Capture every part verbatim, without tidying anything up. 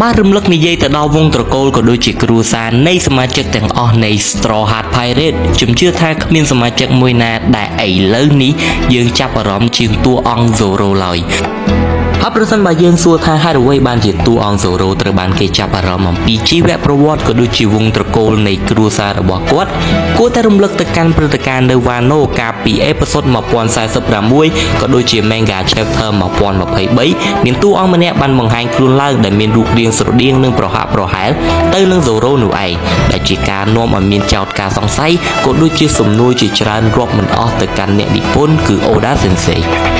Ba rừng lắc này từ đau vung tờ cô của đôi chị Cruza nay sớm chắc tiếng o này Straw Hat Pirate chúng chưa thay miền sớm chắc mùi na đại ấy lớn ní dương chắp ở rõm chiên tua ong Zoro lòi hấp dẫn bà dương xua thay hai đôi ban chỉ tua ong Zoro từ ban cây chắp ở rõm bằng pi chi vẽ pro của đôi chị vung tờ cô này Cruza bỏ quất cô ta rừng lắc từ can từ can nơi Wano capi episode một quan sai sập ra muối có đôi chị manga chapter một quan một phải bấy miền tua ong mình ban bằng hai kêu lang để miền ruột riêng sổ riêng nương pro hạ pro hải tới nương Zoro nụ ấy đại chỉ cá nôm ở miền chào cá song say có đôi chia sum nuôi chỉ tràn rộp mình ở từ căn nẹt Nippon cứ Oda Sensei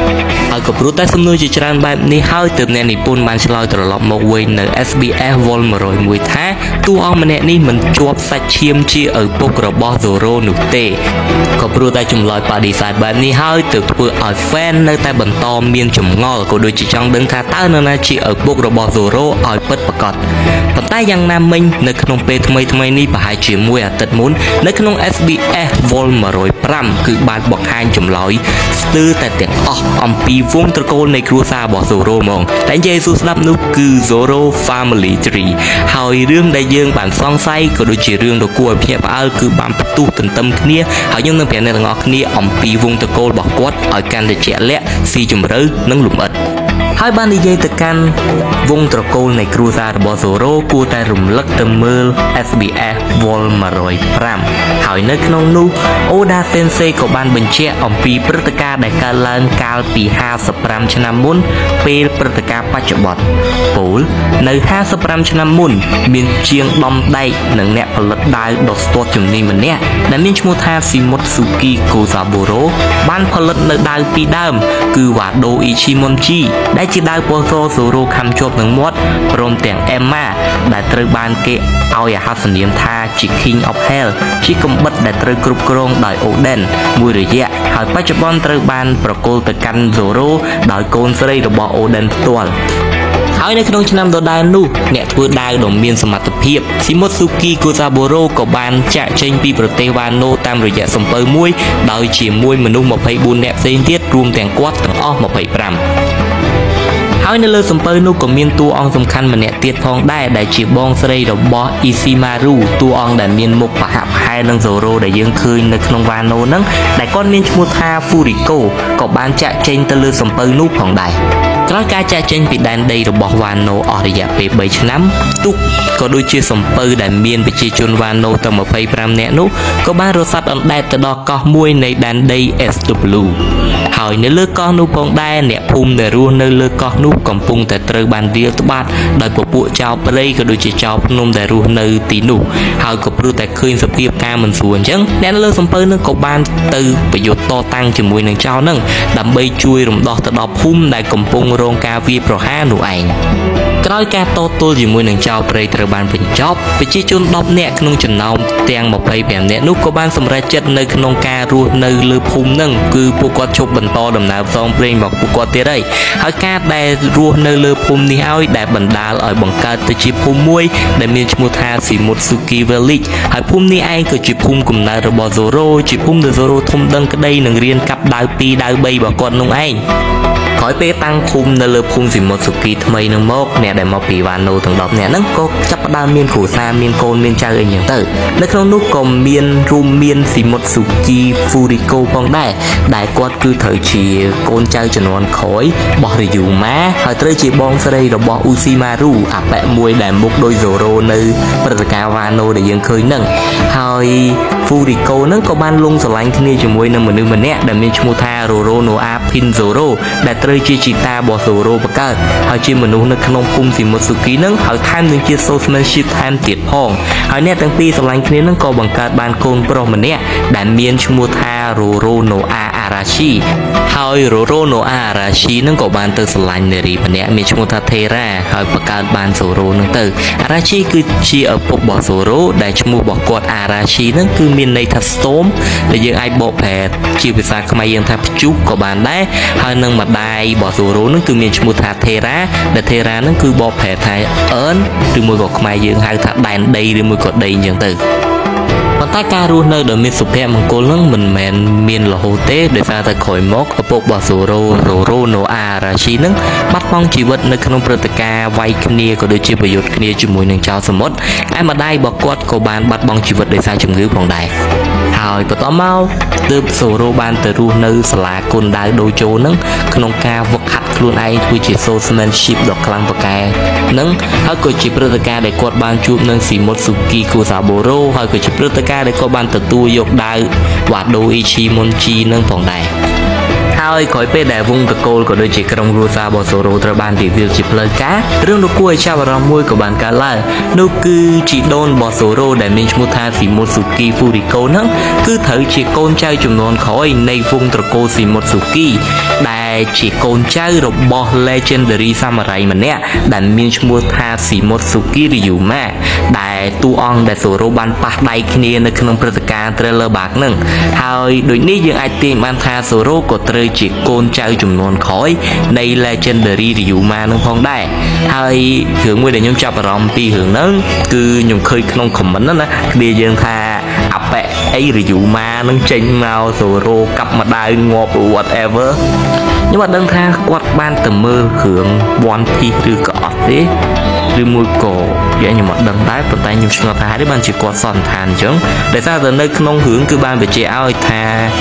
ở cặp rút tay sum nuôi chỉ tràn bài ní hơi từ nẹt Nippon man chơi từ lọp một quay nợ ét bê ép vol mà rồi mùi thá tu ông mình nẹt ní mình chụp sạch chiêm chia ở bốc rồi bỏ Zoro nụ tê cặp rút tay chùm lòi pa đi sai bài ní hơi từ vừa ở fan nơi tay bẩn to miền chùm ngò có đôi chỉ trong đứng thá ta nơi này chỉ ở bốc rồi bỏ Zoro ở bất bạc cọt bàn tay yang nam minh nơi khung pe thay thay ní bà hai chỉ mùi à tật muốn nơi khung ét bê ép vol mà rồi pram cứ bàn bọc hai chùm lòi từ tại tiếng o ông pi vung tơ cô này Cruza bỏ Zoro mong tại Jesus nắp nút cứ Zoro family tree hỏi riêng đại dương bản song say có đôi chỉ riêng đồ cua phép ao cứ bám tu tận tâm kia hỏi những nông này là ngọc kia ông pi vung tơ cô bỏ quất ở can để trẻ lẽ si chùm rứ nâng lụm ật hai ban đi dây từ can vung tơ cô này Cruza bỏ Zoro cua tay rùng lắc tầm mưa ét bê ép vol mà rồi pram hỏi nơi nông nu Oda Sensei của ban bình trẻ ông pi Prtaka đại ca lan cao pi hai sập ram chăn môn pe Prtaka bắt chậm bọt bổ nơi hai sập ram chăn môn miền chiêng bom đầy nâng nẹt lật đai đột tốt chừng này mình nè đã miền chmua tha Shimotsuki Kozaburo ban lật nơi đai pi đam cứ vả đô Ichimonchi đã chỉ đai Pozo Zoro khăm chốt nâng mót rôm tiếng Emma đã từ ban kệ ao ya hát niệm tha chỉ King of Hell chỉ công bất đã từ group krong đòi Oden mùi rồi dạ hỏi bắt chậm bon từ ban Procol từ căn Zoro đòi côn sợi rồi bỏ Oden tuần hỏiในขนมชนำโดดานูเนี่ยทั่วได้ดมเมียนสมัติเพียบซิโมซุกิโกซาโบโรก็บานจะเชนปีโปรเตวานโนตามระยะสมเปอร์มวยโดยเฉียมมวยมนุษย์มาไปบุญเนี่ยเซนเทียดรวมแต่งกวาดต่างอ้อมาไปปรำហើយនៅលើសំពៅនោះក៏មានតួអង្គសំខាន់ម្នាក់ទៀតផងដែរដែលជាបងស្រីរបស់ Ishimaru តួអង្គដែលមានមុខប្រហាក់ប្រហែលនឹង Zoro ដែលយើងឃើញនៅក្នុង Wano ហ្នឹងដែលគាត់មានឈ្មោះថា Furiko ក៏បានចាក់ចេញទៅលើសំពៅនោះផងដែរក្រោយការចាក់ចេញពីដែនដីរបស់ Wano អស់រយៈពេលបីឆ្នាំទុកក៏ដូចជាសំពៅដែលមានប្រជាជន Wano ទៅម្ភៃប្រាំនាក់នោះក៏បានរសាត់អណ្ដែតទៅដល់កោះមួយនៃដែនដី เอส ดับเบิลยู ហើយនៅលើកោះនោះផងដែរអ្នកភូមិដែលរស់នៅលើកោះនោះកំពុងតែត្រូវបានរាលត្បាតដោយពពួកចោរព្រៃក៏ដូចជាចោរភ្នំដែលរស់នៅទីនោះហើយក៏ព្រោះតែឃើញសភាពការមិនស្រួលអញ្ចឹងអ្នកនៅលើសំពៅនោះក៏បានទៅប្រយុទ្ធតតាំងជាមួយនឹងចោរហ្នឹងដើម្បីជួយរំដោះទៅដល់ភូមិដែលកំពុងរងការវាយប្រហារនោះឯងក្រោយការតទល់ជាមួយនឹងចោរព្រៃត្រូវបានបញ្ចប់ប្រជាជនដប់នាក់ក្នុងចំណោមទាំងម្ភៃប្រាំនាក់នោះក៏បានសម្រេចចិត្តនៅក្នុងការរស់នៅលើភូមិហ្នឹងគឺពួកគាត់ជប់បន្តដំណើរផ្សងព្រេងរបស់ពួកគាត់ទៀតហើយហើយការដែលរស់នៅលើភូមិនេះឲ្យដែលបណ្ដាលឲ្យបង្កើតទៅជាភូមិមួយដែលមានឈ្មោះថា Shimotsuki Village ហើយភូមិនេះឯងក៏ជាភូមិកំណើតរបស់ Zoro ជាភូមិដែល Zoro ធំដឹងក្តីនឹងរៀនកាប់ដាវពីរដាវបីរបស់គាត់នោះឯងក្រោយពេលតាំងភូមិនៅលើភូមិ Shimotsuki ថ្មីនឹងមកអ្នកដែលមកពី Wano ទាំងដប់នាក់ហ្នឹងក៏ចាប់ផ្ដើមមានគ្រួសារមានកូនមានចៅអីចឹងទៅនៅក្នុងនោះក៏មានរួមមាន Shimotsuki Furiko ផងដែរដែលគាត់គឺត្រូវជាកូនចៅជំនាន់ក្រោយរបស់ Ryuma ហើយត្រូវជាបងស្រីរបស់ Uchimaru អាប៉ែមួយដែលមុខដូច Zoro នៅព្រឹត្តិការណ៍ Wano ដែលយើងឃើញហ្នឹងហើយ Furiko ហ្នឹងក៏បានលងស្រឡាញ់គ្នាជាមួយនឹងមនុស្សម្នាក់ដែលមានឈ្មោះថា Roronoa Pin Zoro ដែលត្រូវជាជីតារបស់ Zoro បង្កើតហើយជាមនុស្សនៅក្នុងភូមិ Shimotsuki ហ្នឹងហើយថែមទាំងជា Soulsmanship ថែមទៀតផងហើយអ្នកទាំងពីរស្រឡាញ់គ្នាហ្នឹងក៏បង្កើតបានកូនប្រុសម្នាក់ដែលមានឈ្មោះថា Roronoa Arashi ហើយ Roronoa Arashi ហ្នឹងក៏បានទៅស្រឡាញ់នារីម្នាក់មានឈ្មោះថា Thera ហើយបង្កើតបាន Zoro ហ្នឹងទៅ Arashi គឺជាឪពុករបស់ Zoro ដែលឈ្មោះរបស់គាត់ Arashi ហ្នឹងគឺមានន័យថា Storm ដែលយើងអាចបកប្រែជាភាសាខ្មែរយើងថាព្យុះក៏បានដែរហើយនឹងម្ដាយរបស់ Zoro ហ្នឹងគឺមានឈ្មោះថា Thera ដែល Thera ហ្នឹងគឺបកប្រែថា Earth ឬមួយក៏ខ្មែរយើងហៅថាដែនដីឬមួយក៏ដីអញ្ចឹងទៅប៉ុន្តែការរស់នៅដោយមានសុភមង្គលនឹងមិនមែនមានរហូតទេដោយសារតែក្រោយមកឪពុករបស់សូរ៉ូរ៉ូរ៉ូណូអារ៉ាជីនឹងបាត់បង់ជីវិតនៅក្នុងព្រឹត្តិការណ៍វាយគ្នាក៏ដូចជាប្រយុទ្ធគ្នាជាមួយនឹងចៅសមុទ្រឯម្ដាយរបស់គាត់ក៏បានបាត់បង់ជីវិតដោយសារជំងឺផងដែរហើយបន្តមកទើបសូរ៉ូបានទៅរស់នៅសាលាគុនដាវដូជោនឹងក្នុងការវឹកហាត់ខ្លួនឯងធ្វើជា swordsmanship ដ៏ខ្លាំងពូកែនឹងហើយក៏ជាព្រឹត្តិការណ៍ដែលគាត់បានជួបនឹងស៊ីមុតស៊ូគីគូសាបូរ៉ូហើយក៏ជាព្រឹត្តិការណ៍ដែលគាត់បានទទួលយកដាវវ៉ាដូអ៊ីឈីមុនជីនឹងផងដែរហើយក្រោយពេលដែលវងតកូលក៏ដូចជាក្រុមគ្រួសាររបស់សូរ៉ូត្រូវបានរីវីលជាផ្លូវការរឿងដ៏គួរឲ្យចាប់អារម្មណ៍មួយក៏បានកើតឡើងនោះគឺជីដូនរបស់សូរ៉ូដែលមានឈ្មោះថាស៊ីមុតស៊ូគីហ្វូរីកូហ្នឹងគឺត្រូវជាកូនចៅចំនួនក្រោយនៃវងត្រកូលស៊ីមុតស៊ូគីដែលជាកូនចៅរបស់ legendary samurai ម្នាក់ដែលមានឈ្មោះថាស៊ីមុតស៊ូគីរីយូម៉ាដែលតួអង្គដែលសូរ៉ូបានប៉ះដៃគ្នានៅក្នុងព្រឹត្តិការណ៍ Thriller Bark ហ្នឹងហើយដូចនេះយើងអាចទាញបានថាសូរ៉ូក៏ត្រូវជាកូនចៅចំនួនក្រោយនៃ legendary Ryuma នឹងផងដែរហើយរឿងមួយដែលខ្ញុំចាប់អារម្មណ៍ពីរឿងហ្នឹងគឺខ្ញុំឃើញក្នុង comment ណាគ្នាយើងថាអបៈអី Ryuma នឹងចេញមកសូរ៉ូកាប់ម្ដាយងាប់ whatever ខ្ញុំអត់ដឹងថាគាត់បានទៅមើលរឿង One Piece ឬក៏អត់ទេឬមួយក៏យ៉ាងខ្ញុំអត់ដឹងដែរប៉ុន្តែខ្ញុំឆ្ងល់ថាហេតុបានជាគាត់សន្និដ្ឋានអញ្ចឹងដោយសារតែនៅក្នុងរឿងគឺបានបញ្ជាក់ឲ្យថា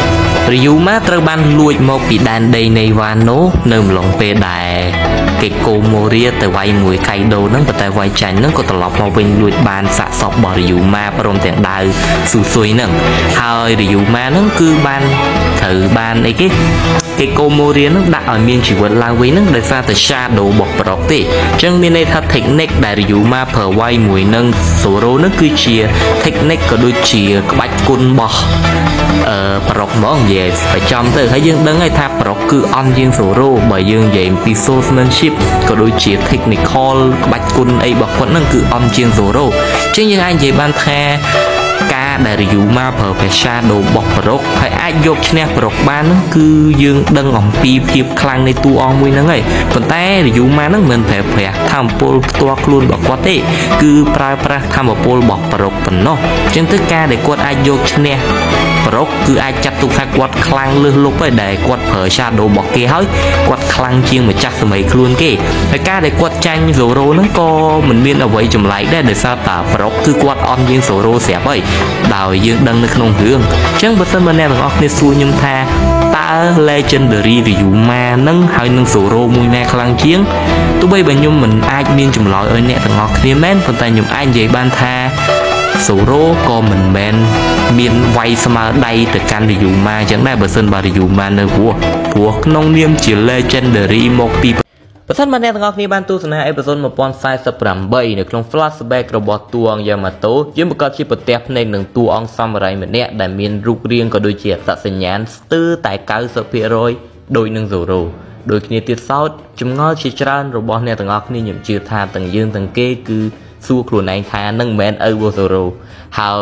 Ryuma ត្រូវបានលួចមកពីដែនដីនៃវ៉ាណូនៅម្លងពេលដែលគេកូម៉ូរៀទៅវាយមួយកៃដូហ្នឹងប៉ុន្តែវាយចាញ់ហ្នឹងក៏ត្រឡប់មកវិញលួចបានសាកសពរបស់ Ryuma ព្រមទាំងដាវស៊ូស៊ុយហ្នឹងហើយ Ryuma ហ្នឹងគឺបានត្រូវបានអីគេគេកូម៉ូរៀហ្នឹងដាក់ឲ្យមានជីវិតឡើងវិញហ្នឹងដោយសារតែ shadow របស់ប្រុសទេអញ្ចឹងមានន័យថា technique ដែល Ryuma ប្រើវាយមួយនឹង Zoro ហ្នឹងគឺជា technique ក៏ដូចជាក្បាច់គុណរបស់អឺប្រុសហ្មងនិយាយប្រចាំទៅហើយយើងដឹងហើយថាប្រុសគឺអន់ជាង Zoro បើយើងនិយាយពី swordsmanship ក៏ដូចជា technical ក្បាច់គុណអីរបស់គាត់ហ្នឹងគឺអន់ជាង Zoro អញ្ចឹងយើងអាចនិយាយបានថាការដែល Ryuma ប្រើភាសា shadow របស់ប្រុសហើយអាចយកឈ្នះប្រុសបានហ្នឹងគឺយើងដឹងអំពីភាពខ្លាំងនៃតួអង្គមួយហ្នឹងហើយប៉ុន្តែ Ryuma ហ្នឹងមិនប្រើប្រាស់ធម៌ពលផ្ទាល់ខ្លួនរបស់គាត់ទេគឺប្រើប្រាស់ធម៌ពលរបស់ប្រុសប៉ុណ្ណោះអញ្ចឹងទៅការដែលគាត់អាចយកឈ្នះប្រុសគឺអាចចាត់ទុកថាគាត់ខ្លាំងលើសលប់ហើយដែលគាត់ប្រើ shadow របស់គេហើយគាត់ខ្លាំងជាងម្ចាស់សម័យខ្លួនគេហើយការដែលគាត់ចាញ់ Zoro ហ្នឹងក៏មិនមានអ្វីចម្លែកដែរដោយសារតែប្រុសគឺគាត់អន់ជាង Zoro ស្រាប់ហើយដោយយើងដឹងនៅក្នុងរឿងអញ្ចឹងបើសិនបើអ្នកទាំងអស់គ្នាសួរខ្ញុំថាតើ legendary Ryuma ហ្នឹងហើយនឹង Zoro មួយណាខ្លាំងជាងទោះបីបើខ្ញុំមិនអាចមានចម្លើយឲ្យអ្នកទាំងអស់គ្នាមែនប៉ុន្តែខ្ញុំអាចនិយាយបានថាZoro ក៏មិនមែនមានវាយស្មើដៃទៅកាន់ Ryuma អញ្ចឹងដែរបើសិនបើ Ryuma នៅព្រោះព្រោះក្នុងនាមជា legendary មកពីបើសិនបើអ្នកទាំងអស់គ្នាបានទស្សនាអេពីសូតone forty-eightនៅក្នុង flashback របស់តួអង្គ Yamato យើងប្រកាសជាប្រទះភ្នែកនឹងតួអង្គ Samurai ម្នាក់ដែលមានរូបរាងក៏ដូចជាអត្តសញ្ញាណស្ទើរតែ ninety percent ដូចនឹង Zoro ដូចគ្នាទៀតសោតចម្ងល់ជាច្រើនរបស់អ្នកទាំងអស់គ្នាខ្ញុំជឿថាទាំងយើងទាំងគេគឺសួរខ្លួនឯងថានឹងមិនមែនឪរបស់ Zoro ហើយ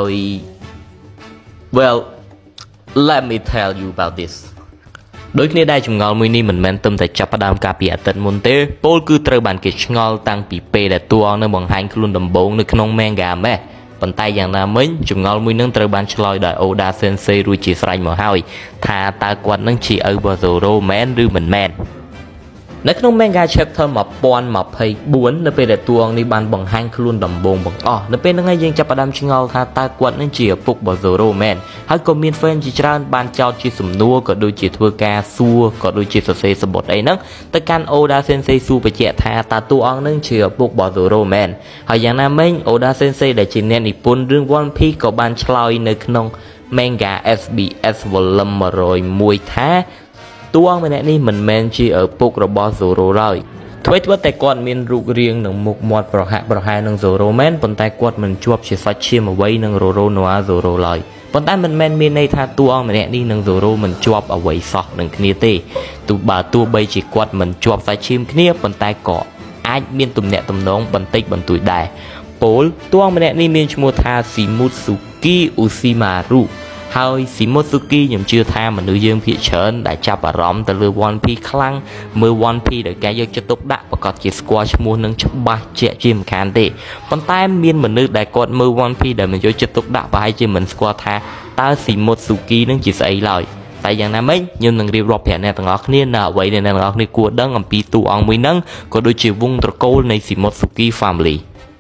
well let me tell you about this ដូចគ្នាដែរចម្ងល់មួយនេះមិនមែនត្រឹមតែចាប់ផ្ដើមកាលពីអាទិត្យមុនទេពលគឺត្រូវបានគេឆ្ងល់តាំងពីពេលដែលតួអង្គនឹងបង្ហាញខ្លួនដំបូងនៅក្នុង manga ម៉េះប៉ុន្តែយ៉ាងណាមិញចម្ងល់មួយនឹងត្រូវបានឆ្លើយដោយ Oda Sensei រួចជាស្រេចមកហើយថាតើគាត់នឹងជាឪរបស់ Zoro មែនឬមិនមែននៅក្នុង manga chapter one twenty-four នៅពេលដែលតួអង្គនេះបានបង្ហាញខ្លួនដំបូងបង្អស់នៅពេលហ្នឹងហើយយើងចាប់ផ្ដើមឆ្ងល់ថាតើគាត់នឹងជាឪពុករបស់ Zoro មែនហើយក៏មាន fan ជាច្រើនបានចោទជាសំណួរក៏ដូចជាធ្វើការសួរក៏ដូចជាសរសេរសម្បត្តិអីហ្នឹងទៅកាន់ Oda Sensei សួរបញ្ជាក់ថាតើតួអង្គនឹងជាឪពុករបស់ Zoro មែនហើយយ៉ាងណាមិញ Oda Sensei ដែលជាអ្នកនិពន្ធរឿង One Piece ក៏បានឆ្លើយនៅក្នុង manga S B S volume one oh oneថាតួអង្គម្នាក់នេះមិនមែនជាឪពុករបស់ Zoro ឡើយអ្វីត្បិតតែគាត់មានរូបរាងនិងមុខមាត់ប្រហាក់ប្រហែលនឹង Zoro មែនប៉ុន្តែគាត់មិនជាប់ជាសាច់ឈាមអ្វីនឹង Roronoa Zoro ឡើយប៉ុន្តែមិនមែនមានន័យថាតួអង្គម្នាក់នេះនឹង Zoro មិនជាប់អ្វីសោះនឹងគ្នាទេទោះបើទោះបីជាគាត់មិនជាប់សាច់ឈាមគ្នាប៉ុន្តែក៏អាចមានទំនាក់ទំនងបន្តិចបន្តួចដែរពលតួអង្គម្នាក់នេះមានឈ្មោះថា Shimotsuki Uchimaru ហើយស៊ីម៉ូស៊ូគីខ្ញុំជឿថាមនុស្សយើងភាគច្រើនដែលចាប់អារម្មណ៍ទៅលើ One Piece ខ្លាំងមើល One Piece ដោយការយកចិត្តទុកដាក់ប្រកាសជាស្គាល់ឈ្មោះនឹងច្បាស់ជាក់ជាមិនខានទេប៉ុន្តែមានមនុស្សដែលគាត់មើល One Piece ដែលមិនយកចិត្តទុកដាក់ប្រហែលជាមិនស្គាល់ថាតើស៊ីម៉ូស៊ូគីនឹងជាស្អីឡើយតែយ៉ាងណាមិញខ្ញុំនឹងរៀបរាប់ប្រាប់អ្នកទាំងអស់គ្នានៅអ្វីដែលអ្នកទាំងអស់គ្នាគួរដឹងអំពីតួអង្គមួយហ្នឹងក៏ដូចជាវងត្រកូលនៃ Shimotsuki Family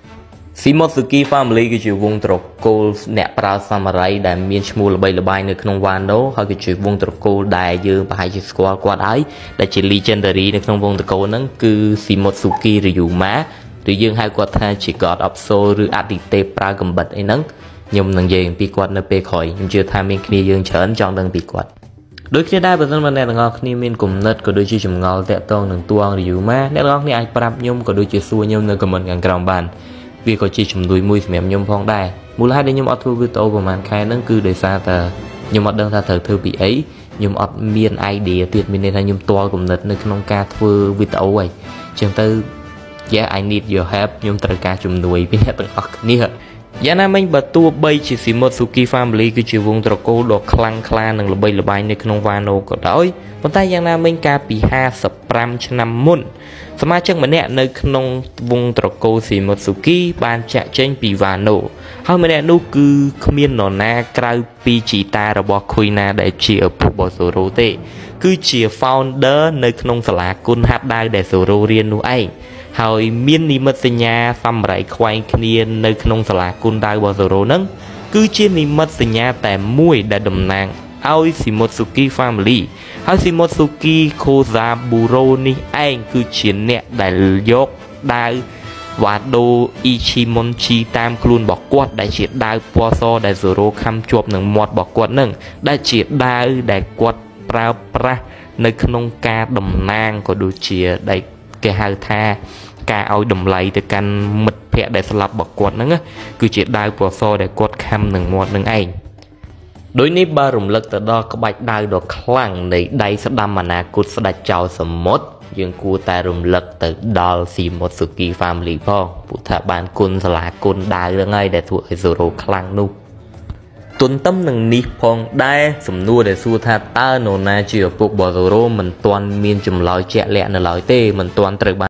Shimotsuki Family គឺជាវងត្រកូលអ្នកប្រើសាមរ៉ៃដែលមានឈ្មោះល្បីល្បាញនៅក្នុង Wano ហើយគឺជាវងត្រកូលដែលយើងប្រហែលជាស្គាល់គាត់ហើយដែលជា legendary នៅក្នុងវងត្រកូលហ្នឹងគឺ Shimotsuki Ryuma ឬយើងហៅគាត់ថាជា God of Soul ឬអតិទេពប្រើកំបិតអីហ្នឹងខ្ញុំនឹងនិយាយអំពីគាត់នៅពេលក្រោយខ្ញុំជឿថាមានគ្នាយើងច្រើនចង់ដឹងពីគាត់ដូចគ្នាដែរបើសិនបើអ្នកទាំងអស់គ្នាមានគំនិតក៏ដូចជាចម្ងល់តាក់ទងនឹងតួអង្គ Ryuma អ្នកទាំងអស់គ្នាអាចប្រាប់ខ្ញុំក៏ដូចជាសួរខ្ញុំនៅ comment ខាងក្រោមបានវាក៏ជាជំនួយមួយសម្រាប់ខ្ញុំផងដែរមូលហេតុដែលខ្ញុំអត់ធ្វើវីដេអូប្រហែលខែហ្នឹងគឺដោយសារតែខ្ញុំអត់ដឹងថាត្រូវធ្វើពីអីខ្ញុំអត់មាន idea ទៀតមានន័យថាខ្ញុំទាល់គំនិតនៅក្នុងការធ្វើវីដេអូហើយអញ្ចឹងទៅ Yeah I need your help ខ្ញុំត្រូវការជំនួយពីអ្នកទាំងអស់គ្នាយ៉ាងណាមិញបើទោះបីជា Shimotsuki Family គឺជាវងត្រកូលដ៏ខ្លាំងក្លានិងល្បីល្បាញនៅក្នុង Wano ក៏ដោយប៉ុន្តែយ៉ាងណាមិញកាលពីห้าสิบห้าឆ្នាំមុនសមាជិកម្នាក់នៅក្នុងវងត្រកូល Shimotsuki បានចាក់ចេញពី Wano ហើយម្នាក់នោះគឺគ្មាននរណាក្រៅពីជីតារបស់ Kuina ដែលជាឪពុករបស់ Zoro ទេគឺជា founder នៅក្នុងសាលាគុនហាត់ដាវដែល Zoro រៀននោះឯងហើយមាននិមិត្តសញ្ញាសាមរ៉ៃខ្វែងគ្នានៅក្នុងសាលាគុនដាវរបស់ Zoro ហ្នឹងគឺជានិមិត្តសញ្ញាតែមួយដែលតំណាងឲ្យ Shimotsuki Family ហើយ Shimotsuki Kozaburo នេះឯងគឺជាអ្នកដែលយកដាវ Wado Ichimonchi តាមខ្លួនរបស់គាត់ដែលជាដាវពណ៌សដែល Zoro ខំជាប់នឹងមាត់របស់គាត់ហ្នឹងដែលជាដាវដែលគាត់ប្រើប្រាស់នៅក្នុងការតំណាងក៏ដូចជាដែលគេហៅថាការឲ្យតម្លៃទៅកាន់មិត្តភ័ក្តិដែលស្លាប់របស់គាត់ហ្នឹងគឺជាដាវពណ៌សដែលគាត់ខំនឹងមាត់នឹងឯងដោយនេះបើរំលឹកទៅដល់ក្បាច់ដាវដ៏ខ្លាំងនៃដៃស្ដាំអនាគតស្ដេចចៅសមុទ្រយើងគួរតែរំលឹកទៅដល់ Shimotsuki Family ផងព្រោះថាបានគុណសាលាគុណដាវហ្នឹងហើយដែលធ្វើឲ្យ Zoro ខ្លាំងនោះទន្ទឹមនឹងនេះផងដែរសំណួរដែលសួរថាតើនរណាជាឪពុករបស់ Zoro មិនទាន់មានចម្លើយជាក់លាក់នៅឡើយទេមិនទាន់ត្រូវបាន